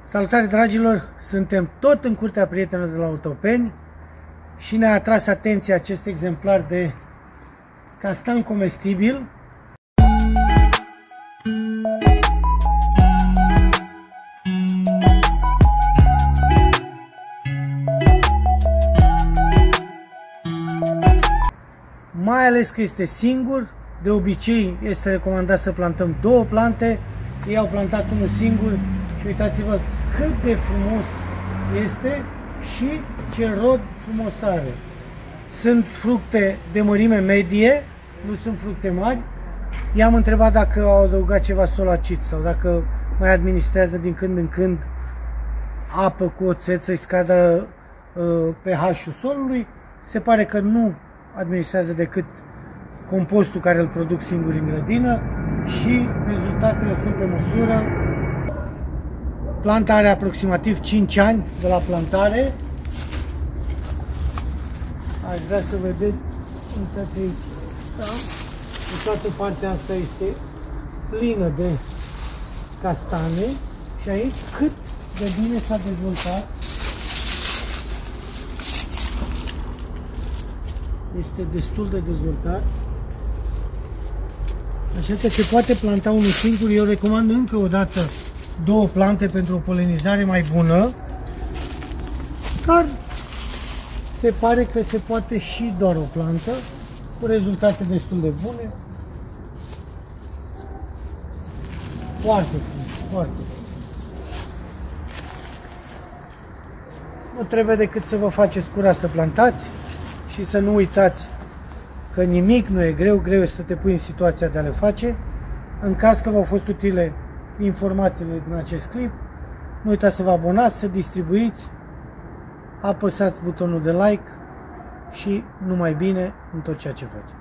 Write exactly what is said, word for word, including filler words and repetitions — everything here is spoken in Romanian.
Salutare, dragilor! Suntem tot în curtea prietenilor de la Otopeni și ne-a atras atenția acest exemplar de castan comestibil. Mai ales că este singur, de obicei este recomandat să plantăm două plante, ei au plantat unul singur și uitați-vă cât de frumos este și ce rod frumos are. Sunt fructe de mărime medie, nu sunt fructe mari. I-am întrebat dacă au adăugat ceva solacit sau dacă mai administrează din când în când apă cu oțet să-i scadă uh, pH-ul solului. Se pare că nu administrează decât compostul care îl produc singur în grădină și rezultatele sunt pe măsură. Planta are aproximativ cinci ani de la plantare. Aș vrea să vedeți, uitați aici, da? În toată partea asta este plină de castane și aici cât de bine s-a dezvoltat. Este destul de dezvoltat. Așa că se poate planta unul singur. Eu recomand încă o dată două plante pentru o polenizare mai bună. Dar se pare că se poate și doar o plantă cu rezultate destul de bune. Foarte frumos, foarte frumos. Nu trebuie decât să vă faceți curaj să plantați și să nu uitați că nimic nu e greu, greu este să te pui în situația de a le face. În caz că v-au fost utile informațiile din acest clip, nu uitați să vă abonați, să distribuiți, apăsați butonul de like și numai bine în tot ceea ce faceți.